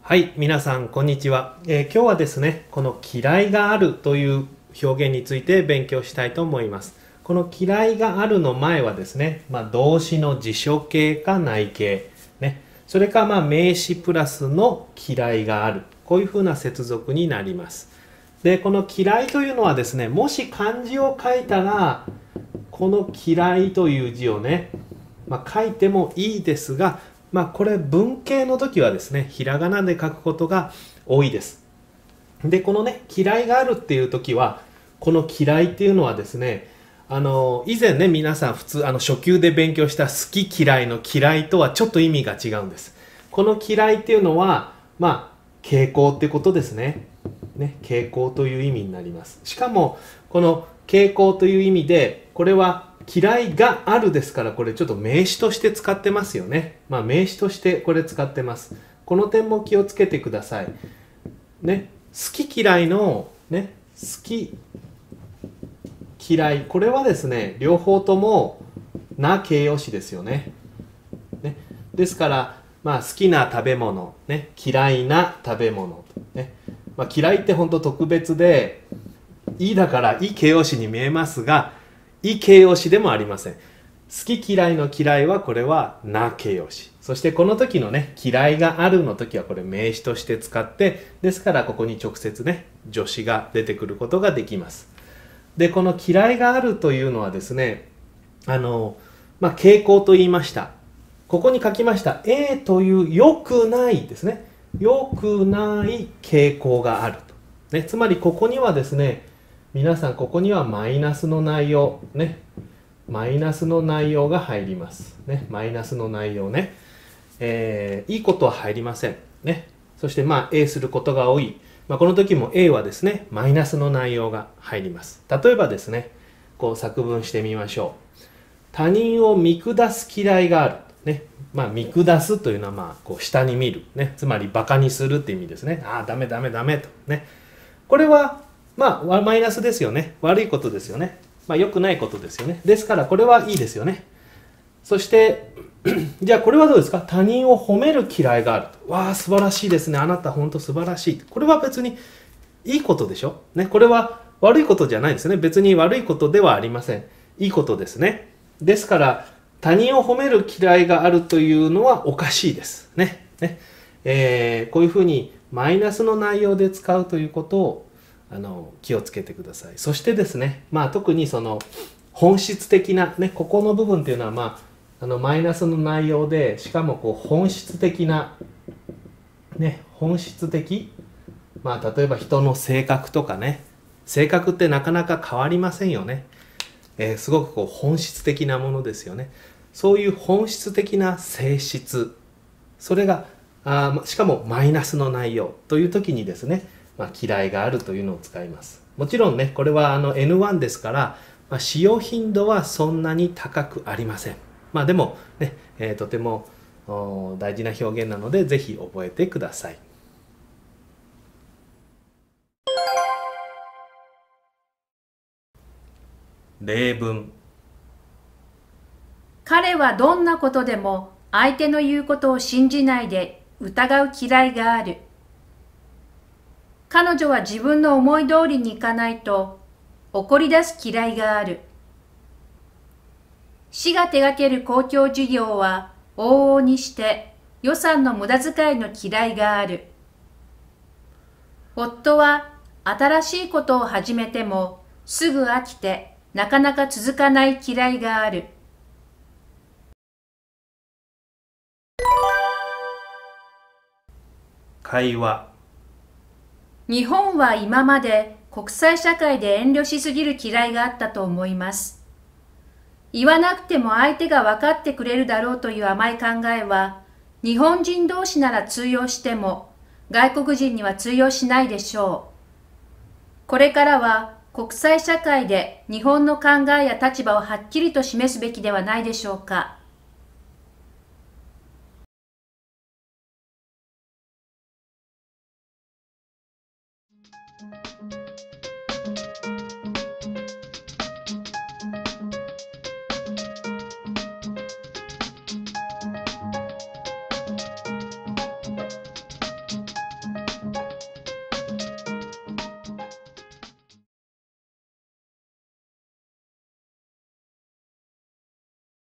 はい、皆さんこんにちは。今日はですね、この嫌いがあるという表現について勉強したいと思います。この嫌いがあるの前はですね、動詞の辞書形か内形、ね、それか名詞プラスの嫌いがある、こういうふうな接続になります。で、この嫌いというのはですね、もし漢字を書いたら、この嫌いという字をね、書いてもいいですが、これ文型の時はですね、ひらがなで書くことが多いです。で、このね、嫌いがあるっていう時は、この嫌いっていうのはですね、以前ね、皆さん普通、初級で勉強した好き嫌いの嫌いとはちょっと意味が違うんです。この嫌いっていうのは、傾向ってことですね。傾向という意味になります。しかも、この傾向という意味で、これは嫌いがあるですから、これちょっと名詞として使ってますよね。名詞としてこれ使ってます。この点も気をつけてください。ね、好き嫌いの、ね、好き嫌い、これはですね、両方ともな形容詞ですよね。ですから、好きな食べ物、嫌いな食べ物、嫌いって本当特別で、いいだからいい形容詞に見えますが、いい形容詞でもありません。好き嫌いの嫌いはこれはな形容詞。そしてこの時のね、嫌いがあるの時はこれ名詞として使って、ですからここに直接ね、助詞が出てくることができます。で、この嫌いがあるというのはですね、傾向と言いました。ここに書きました A という良くないですね。良くない傾向があると。つまりここにはですね、皆さんここにはマイナスの内容、マイナスの内容が入ります。マイナスの内容ね。いいことは入りません。そしてA することが多い。この時も A はですね、マイナスの内容が入ります。例えばですね、こう作文してみましょう。他人を見下す嫌いがある。見下すというのはこう下に見る。つまりバカにするって意味ですね。ダメダメダメと。これは、マイナスですよね。悪いことですよね。良くないことですよね。ですからこれはいいですよね。そしてじゃあこれはどうですか？他人を褒める嫌いがある。わあ、素晴らしいですね。あなた本当素晴らしい。これは別にいいことでしょ。これは悪いことじゃないですね。別に悪いことではありません。いいことですね。ですから他人を褒める嫌いがあるというのはおかしいです。こういうふうにマイナスの内容で使うということを気をつけてください。そしてですね、特にその本質的な、ここの部分っていうのはマイナスの内容で、しかもこう本質的な、本質的、例えば人の性格とかね、性格ってなかなか変わりませんよね。すごくこう本質的なものですよね。そういう本質的な性質、それがしかもマイナスの内容という時にですね、嫌いがあるというのを使います。もちろんね、これはN1 ですから、使用頻度はそんなに高くありません。でもね、とても大事な表現なので、ぜひ覚えてください。例文。 彼はどんなことでも相手の言うことを信じないで疑う嫌いがある。彼女は自分の思い通りにいかないと怒り出す嫌いがある。市が手掛ける公共事業は往々にして予算の無駄遣いの嫌いがある。夫は新しいことを始めてもすぐ飽きてなかなか続かない嫌いがある。 会話。 日本は今まで国際社会で遠慮しすぎる嫌いがあったと思います。言わなくても相手が分かってくれるだろうという甘い考えは、日本人同士なら通用しても、外国人には通用しないでしょう。これからは国際社会で日本の考えや立場をはっきりと示すべきではないでしょうか。